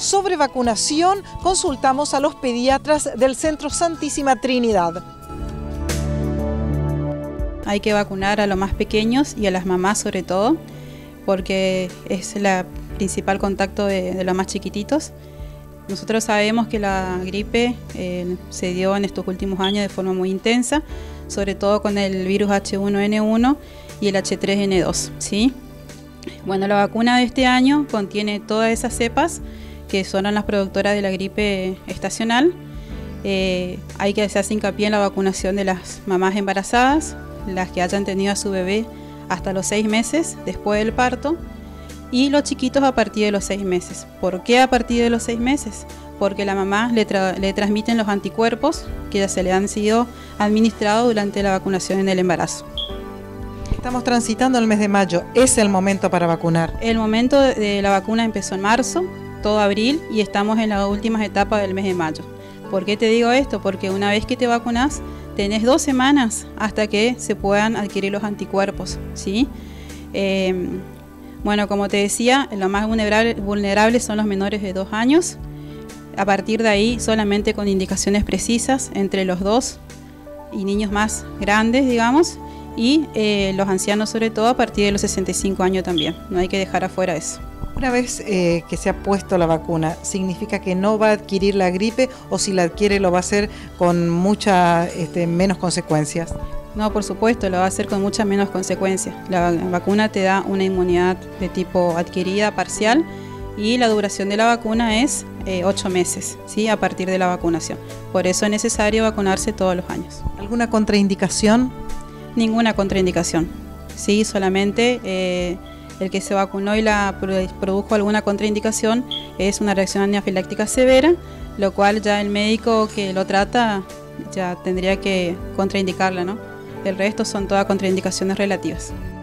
Sobre vacunación, consultamos a los pediatras del Centro Santísima Trinidad. Hay que vacunar a los más pequeños y a las mamás sobre todo, porque es el principal contacto de los más chiquititos. Nosotros sabemos que la gripe se dio en estos últimos años de forma muy intensa, sobre todo con el virus H1N1 y el H3N2, ¿sí? Bueno, la vacuna de este año contiene todas esas cepas que son las productoras de la gripe estacional. Hay que hacer hincapié en la vacunación de las mamás embarazadas, las que hayan tenido a su bebé hasta los 6 meses después del parto, y los chiquitos a partir de los 6 meses. ¿Por qué a partir de los 6 meses? Porque la mamá le transmiten los anticuerpos que ya se le han sido administrados durante la vacunación en el embarazo. Estamos transitando el mes de mayo, ¿es el momento para vacunar? El momento de la vacuna empezó en marzo, todo abril, y estamos en las últimas etapas del mes de mayo. ¿Por qué te digo esto? Porque una vez que te vacunas, tenés 2 semanas hasta que se puedan adquirir los anticuerpos, ¿sí? Bueno, como te decía, los más vulnerables son los menores de 2 años. A partir de ahí, solamente con indicaciones precisas entre los 2 y niños más grandes, digamos, y los ancianos sobre todo a partir de los 65 años también. No hay que dejar afuera eso. Una vez que se ha puesto la vacuna, ¿significa que no va a adquirir la gripe o si la adquiere lo va a hacer con muchas menos consecuencias? No, por supuesto, lo va a hacer con muchas menos consecuencias. La vacuna te da una inmunidad de tipo adquirida parcial y la duración de la vacuna es 8 meses, ¿sí? A partir de la vacunación. Por eso es necesario vacunarse todos los años. ¿Alguna contraindicación? Ninguna contraindicación, sí, solamente el que se vacunó y produjo alguna contraindicación es una reacción anafiláctica severa, lo cual ya el médico que lo trata ya tendría que contraindicarla, ¿no? El resto son todas contraindicaciones relativas.